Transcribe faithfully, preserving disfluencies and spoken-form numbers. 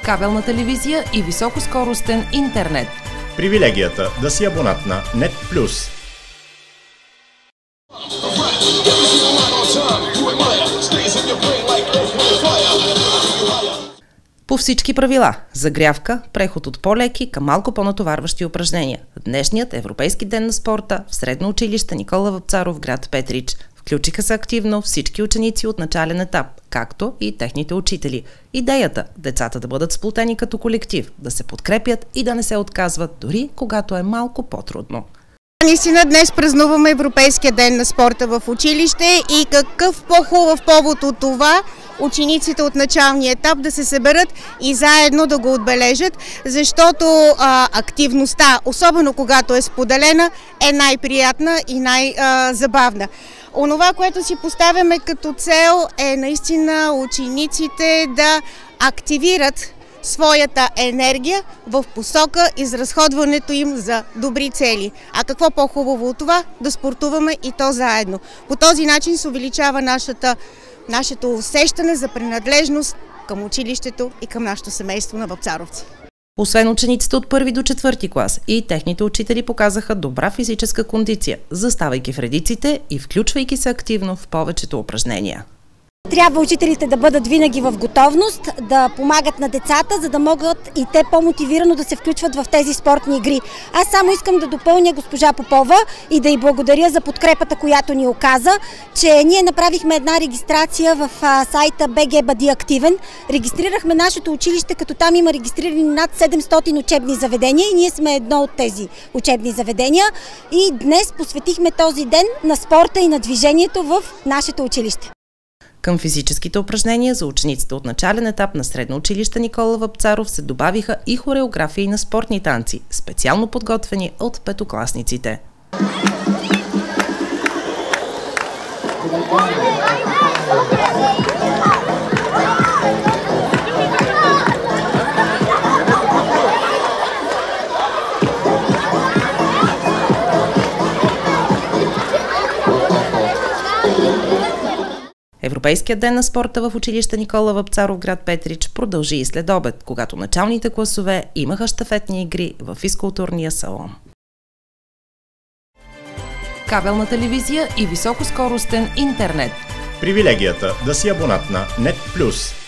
кабелна телевизия и високоскоростен интернет. Привилегията да си абонат на Нет Плюс. По всички правила – загрявка, преход от по-леки към малко по-натоварващи упражнения. Днешният Европейски ден на спорта в Средно училище Никола Вапцаров, град Петрич. Включиха се активно всички ученици от начален етап, както и техните учители. Идеята – децата да бъдат сплотени като колектив, да се подкрепят и да не се отказват, дори когато е малко по-трудно. Наистина днес празнуваме Европейския ден на спорта в училище и какъв по-хубав повод от това учениците от началния етап да се съберат и заедно да го отбележат, защото а, активността, особено когато е споделена, е най-приятна и най-забавна. Онова, което си поставяме като цел, е наистина учениците да активират своята енергия в посока изразходването им за добри цели. А какво по-хубаво от това? Да спортуваме и то заедно. По този начин се увеличава нашата, нашето усещане за принадлежност към училището и към нашето семейство на вапцаровци. Освен учениците от първи до четвърти клас, и техните учители показаха добра физическа кондиция, заставайки в редиците и включвайки се активно в повечето упражнения. Трябва учителите да бъдат винаги в готовност, да помагат на децата, за да могат и те по-мотивирано да се включват в тези спортни игри. Аз само искам да допълня госпожа Попова и да й благодаря за подкрепата, която ни оказа, че ние направихме една регистрация в сайта би джи Бъди активен. Регистрирахме нашето училище, като там има регистрирани над седемстотин учебни заведения и ние сме едно от тези учебни заведения. И днес посветихме този ден на спорта и на движението в нашето училище. Към физическите упражнения за учениците от начален етап на Средно училище Никола Вапцаров се добавиха и хореографии на спортни танци, специално подготвени от петокласниците. Европейският ден на спорта в училище Никола Вапцаров, град Петрич, продължи и след обед, когато началните класове имаха щафетни игри в физкултурния салон. Кабелна телевизия и високоскоростен интернет. Привилегията да си абонат на Нет Плюс.